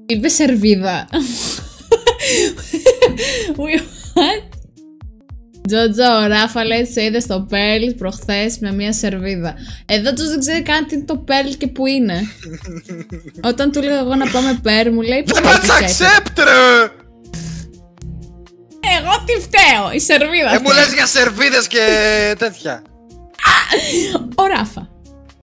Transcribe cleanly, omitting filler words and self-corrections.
Είπε σερβίδα. What? Τζότζο, ο Ράφα λέει σε είδε στο Pearl προχθές με μια σερβίδα. Εδώ τους δεν ξέρει καν τι είναι το Pearl και που είναι. Όταν του λέω εγώ να πάμε Pearl μου λέει What's accept ρε! Εγώ τι φταίω, η σερβίδα. Μου λες για σερβίδες και τέτοια. Ο Ράφα.